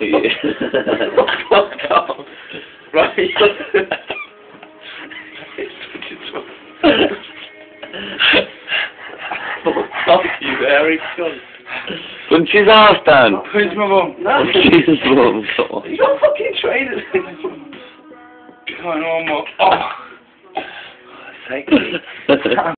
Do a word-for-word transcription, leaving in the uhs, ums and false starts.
Fuck off. Right. Fuck off, you hairy cunt. Punch his ass down. Punch my mum. No. Punch his mum. You got fucking trainers. Come on, one more. Oh. Sexy.